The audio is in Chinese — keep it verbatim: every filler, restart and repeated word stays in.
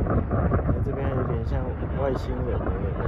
这边有点像外星人的那个